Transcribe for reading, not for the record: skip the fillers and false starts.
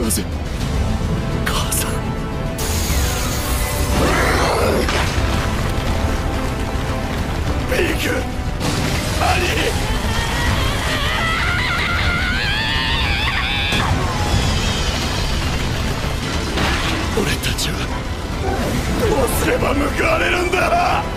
まずい。母さん。ビーク、兄。俺たちはどうすれば報われるんだ。